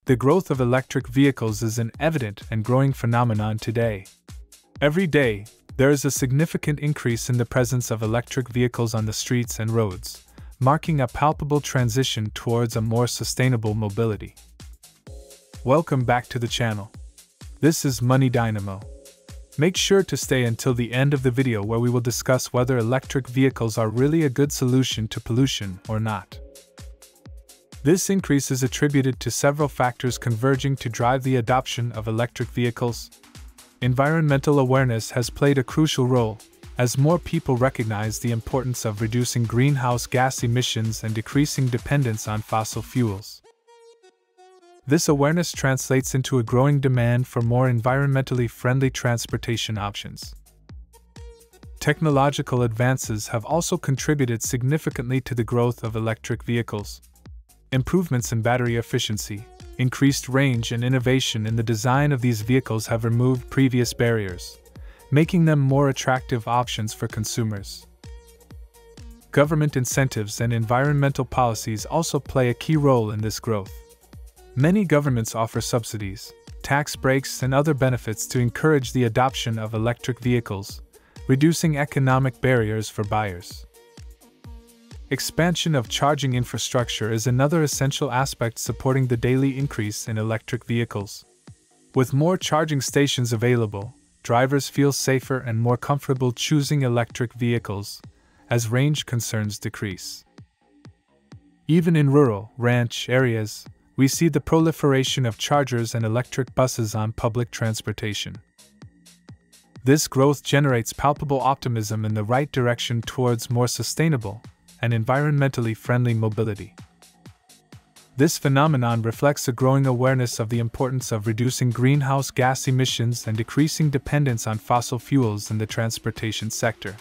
The growth of electric vehicles is an evident and growing phenomenon today. Every day, there is a significant increase in the presence of electric vehicles on the streets and roads, marking a palpable transition towards a more sustainable mobility. Welcome back to the channel. This is Money Dynamo. Make sure to stay until the end of the video where we will discuss whether electric vehicles are really a good solution to pollution or not. This increase is attributed to several factors converging to drive the adoption of electric vehicles. Environmental awareness has played a crucial role, as more people recognize the importance of reducing greenhouse gas emissions and decreasing dependence on fossil fuels. This awareness translates into a growing demand for more environmentally friendly transportation options. Technological advances have also contributed significantly to the growth of electric vehicles. Improvements in battery efficiency, increased range, and innovation in the design of these vehicles have removed previous barriers, making them more attractive options for consumers. Government incentives and environmental policies also play a key role in this growth. Many governments offer subsidies, tax breaks, and other benefits to encourage the adoption of electric vehicles, reducing economic barriers for buyers. Expansion of charging infrastructure is another essential aspect supporting the daily increase in electric vehicles. With more charging stations available, drivers feel safer and more comfortable choosing electric vehicles, as range concerns decrease. Even in rural, ranch areas, we see the proliferation of chargers and electric buses on public transportation. This growth generates palpable optimism in the right direction towards more sustainable and environmentally friendly mobility. This phenomenon reflects a growing awareness of the importance of reducing greenhouse gas emissions and decreasing dependence on fossil fuels in the transportation sector.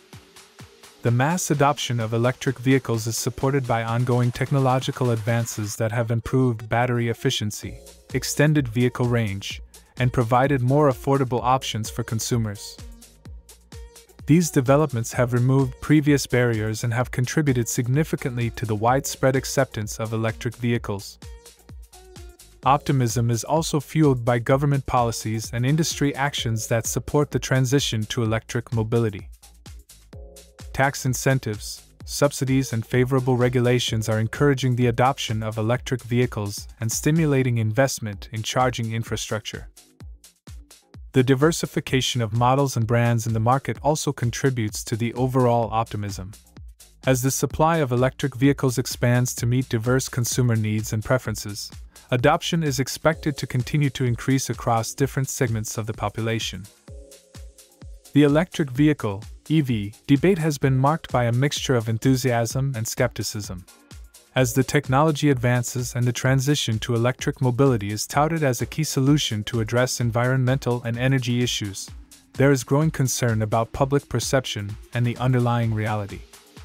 The mass adoption of electric vehicles is supported by ongoing technological advances that have improved battery efficiency, extended vehicle range, and provided more affordable options for consumers. These developments have removed previous barriers and have contributed significantly to the widespread acceptance of electric vehicles. Optimism is also fueled by government policies and industry actions that support the transition to electric mobility. Tax incentives, subsidies, and favorable regulations are encouraging the adoption of electric vehicles and stimulating investment in charging infrastructure. The diversification of models and brands in the market also contributes to the overall optimism. As the supply of electric vehicles expands to meet diverse consumer needs and preferences, adoption is expected to continue to increase across different segments of the population. The electric vehicle (EV) debate has been marked by a mixture of enthusiasm and skepticism. As the technology advances and the transition to electric mobility is touted as a key solution to address environmental and energy issues, there is growing concern about public perception and the underlying reality.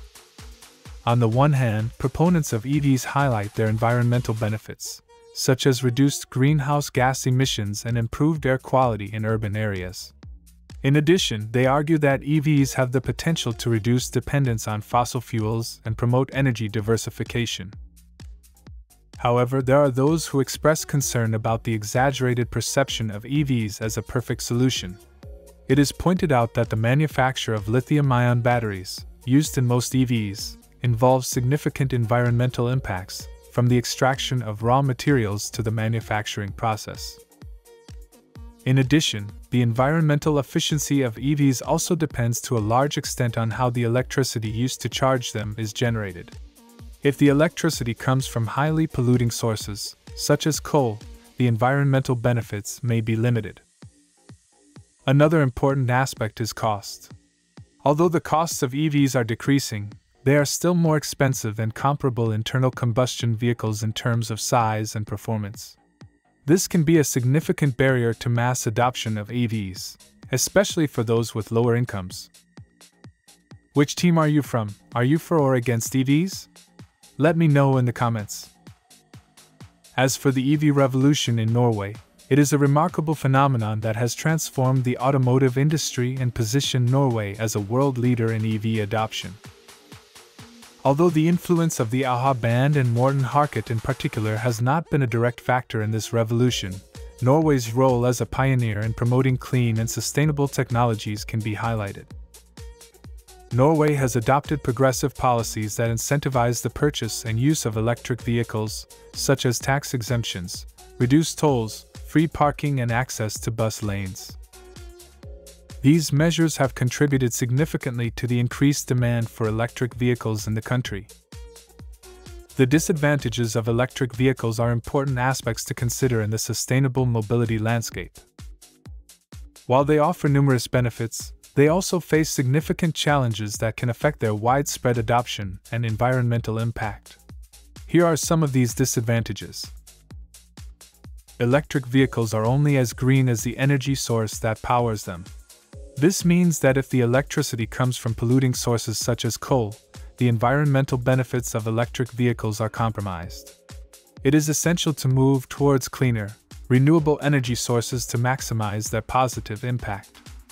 On the one hand, proponents of EVs highlight their environmental benefits, such as reduced greenhouse gas emissions and improved air quality in urban areas. In addition, they argue that EVs have the potential to reduce dependence on fossil fuels and promote energy diversification. However, there are those who express concern about the exaggerated perception of EVs as a perfect solution. It is pointed out that the manufacture of lithium-ion batteries, used in most EVs, involves significant environmental impacts, from the extraction of raw materials to the manufacturing process. In addition, the environmental efficiency of EVs also depends to a large extent on how the electricity used to charge them is generated. If the electricity comes from highly polluting sources, such as coal, the environmental benefits may be limited. Another important aspect is cost. Although the costs of EVs are decreasing, they are still more expensive than comparable internal combustion vehicles in terms of size and performance. This can be a significant barrier to mass adoption of EVs, especially for those with lower incomes. Which team are you from? Are you for or against EVs? Let me know in the comments. As for the EV revolution in Norway, it is a remarkable phenomenon that has transformed the automotive industry and positioned Norway as a world leader in EV adoption. Although the influence of the AHA band and Morten Harket in particular has not been a direct factor in this revolution, Norway's role as a pioneer in promoting clean and sustainable technologies can be highlighted. Norway has adopted progressive policies that incentivize the purchase and use of electric vehicles, such as tax exemptions, reduced tolls, free parking, and access to bus lanes. These measures have contributed significantly to the increased demand for electric vehicles in the country. The disadvantages of electric vehicles are important aspects to consider in the sustainable mobility landscape. While they offer numerous benefits, they also face significant challenges that can affect their widespread adoption and environmental impact. Here are some of these disadvantages. Electric vehicles are only as green as the energy source that powers them. This means that if the electricity comes from polluting sources such as coal, the environmental benefits of electric vehicles are compromised. It is essential to move towards cleaner, renewable energy sources to maximize their positive impact.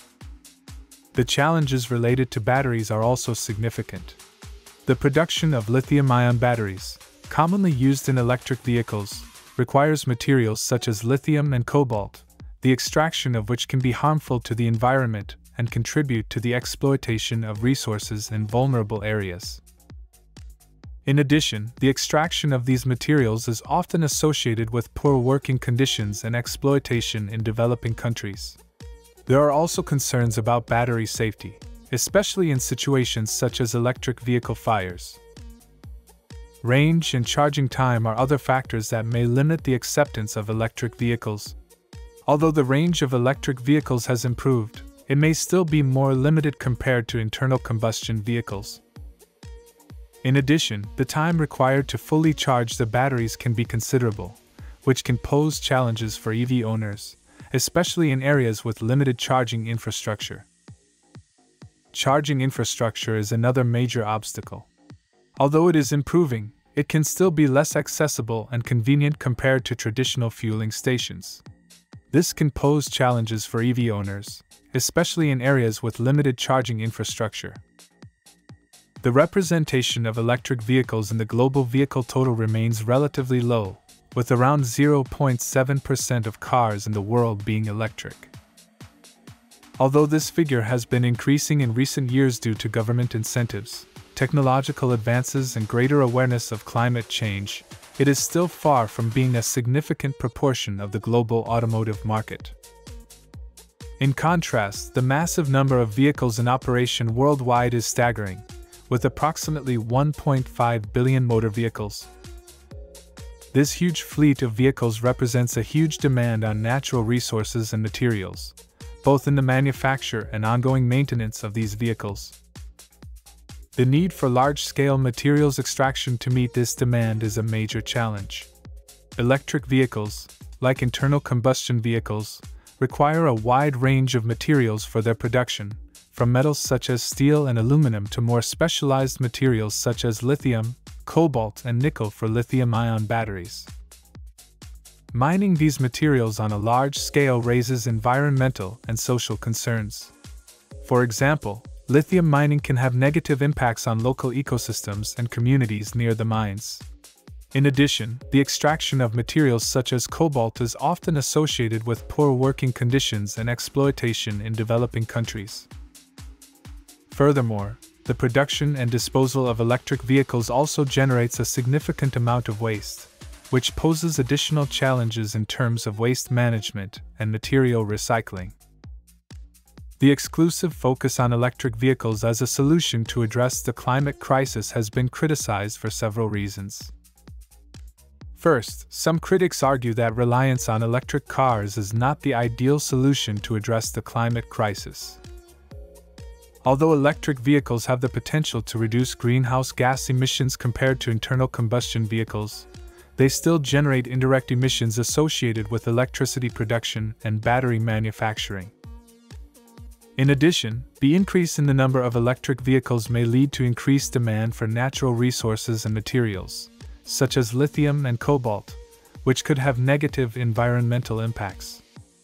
The challenges related to batteries are also significant. The production of lithium-ion batteries, commonly used in electric vehicles, requires materials such as lithium and cobalt, the extraction of which can be harmful to the environment and contribute to the exploitation of resources in vulnerable areas. In addition, the extraction of these materials is often associated with poor working conditions and exploitation in developing countries. There are also concerns about battery safety, especially in situations such as electric vehicle fires. Range and charging time are other factors that may limit the acceptance of electric vehicles. Although the range of electric vehicles has improved, it may still be more limited compared to internal combustion vehicles. In addition, the time required to fully charge the batteries can be considerable, which can pose challenges for EV owners, especially in areas with limited charging infrastructure. Charging infrastructure is another major obstacle. Although it is improving, it can still be less accessible and convenient compared to traditional fueling stations. This can pose challenges for EV owners, especially in areas with limited charging infrastructure. The representation of electric vehicles in the global vehicle total remains relatively low, with around 0.7% of cars in the world being electric. Although this figure has been increasing in recent years due to government incentives, technological advances, and greater awareness of climate change, it is still far from being a significant proportion of the global automotive market. In contrast, the massive number of vehicles in operation worldwide is staggering, with approximately 1.5 billion motor vehicles. This huge fleet of vehicles represents a huge demand on natural resources and materials, both in the manufacture and ongoing maintenance of these vehicles. The need for large-scale materials extraction to meet this demand is a major challenge. Electric vehicles, like internal combustion vehicles, require a wide range of materials for their production, from metals such as steel and aluminum to more specialized materials such as lithium, cobalt, and nickel for lithium-ion batteries. Mining these materials on a large scale raises environmental and social concerns. For example, lithium mining can have negative impacts on local ecosystems and communities near the mines. In addition, the extraction of materials such as cobalt is often associated with poor working conditions and exploitation in developing countries. Furthermore, the production and disposal of electric vehicles also generates a significant amount of waste, which poses additional challenges in terms of waste management and material recycling. The exclusive focus on electric vehicles as a solution to address the climate crisis has been criticized for several reasons. First, some critics argue that reliance on electric cars is not the ideal solution to address the climate crisis. Although electric vehicles have the potential to reduce greenhouse gas emissions compared to internal combustion vehicles, they still generate indirect emissions associated with electricity production and battery manufacturing. In addition, the increase in the number of electric vehicles may lead to increased demand for natural resources and materials, such as lithium and cobalt, which could have negative environmental impacts.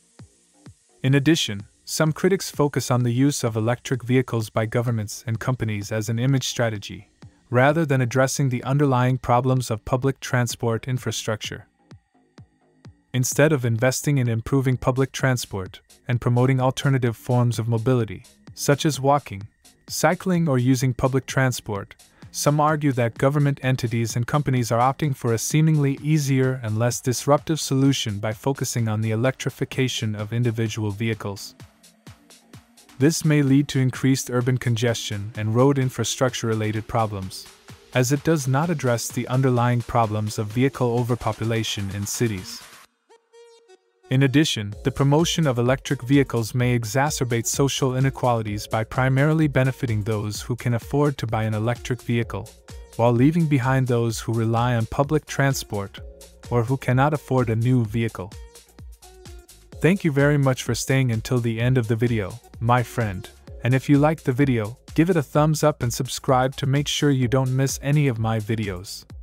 In addition, some critics focus on the use of electric vehicles by governments and companies as an image strategy, rather than addressing the underlying problems of public transport infrastructure. Instead of investing in improving public transport and promoting alternative forms of mobility, such as walking, cycling, or using public transport, some argue that government entities and companies are opting for a seemingly easier and less disruptive solution by focusing on the electrification of individual vehicles. This may lead to increased urban congestion and road infrastructure-related problems, as it does not address the underlying problems of vehicle overpopulation in cities. In addition, the promotion of electric vehicles may exacerbate social inequalities by primarily benefiting those who can afford to buy an electric vehicle, while leaving behind those who rely on public transport or who cannot afford a new vehicle. Thank you very much for staying until the end of the video, my friend, and if you liked the video, give it a thumbs up and subscribe to make sure you don't miss any of my videos.